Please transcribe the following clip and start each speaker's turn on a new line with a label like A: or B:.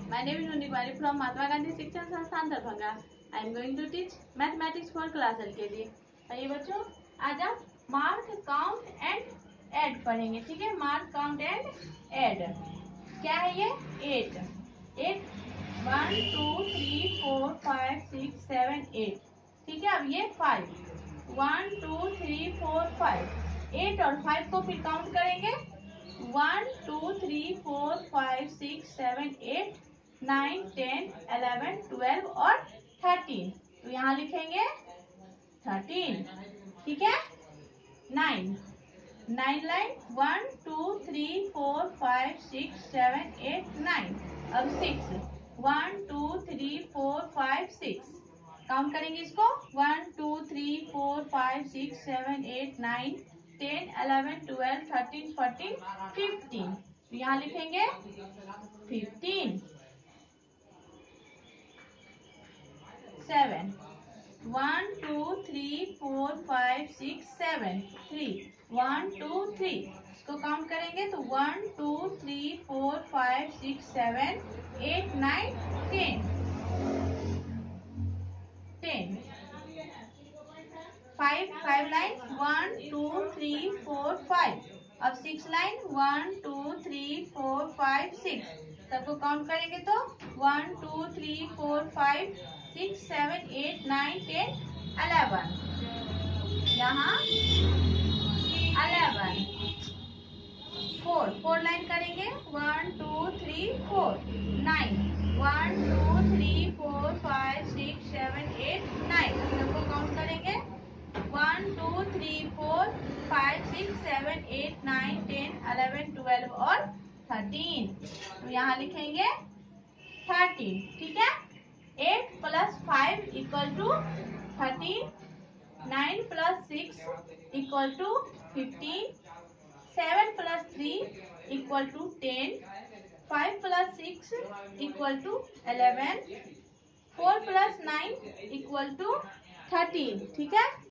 A: My name is Nunipari from Mahatma Gandhi शिक्षण संस्थान Darbhanga. I am going to teach mathematics for class LKG. आइए बच्चों, आज हम मार्क, काउंट एंड ऐड पढ़ेंगे. ठीक है, मार्क, काउंट एंड ऐड. क्या है ये? 8. 1 2 3 4 5 6 7 8. ठीक है, अब ये 5. 1 2 3 4 5. 8 और 5 को फिर काउंट करेंगे. 1 2 3 4 5 6 7 8 9 10 11 12 और 13. तो यहाँ लिखेंगे 13. ठीक है, 9 लाइन. 1 2 3 4 5 6 7 8 9. अब 6. 1 2 3 4 5 6. काउंट करेंगे इसको. 1 2 3 4 5 6 7 8 9 10 11 12 13 14 15. तो यहाँ लिखेंगे 15. 7. 1 2 3 4 5 6 7 3. 1 2 3. इसको काउंट करेंगे तो 1 2 3 4 5 6 7 8 9 10. 10. 5 लाइन. 1 2 3 4 5. अब 6 लाइन. 1 2 3 4 5 6. सबको काउंट करेंगे तो 1 2 3 4 5 6 7 8 9 10 11. यहाँ 11. 4 लाइन करेंगे. 1 2 3 4 9. 1 2 3 4 5 6 7 8 9. सबको काउंट करेंगे. 1 2 3 4 5 6 7 8 9 10 11 12 और 13. तो यहाँ लिखेंगे 13. ठीक है. 8 + 5 = 13. 9 + 6 = 15. 7 + 3 = 10. 5 + 6 = 11. 4 + 9 = 13. ठीक है.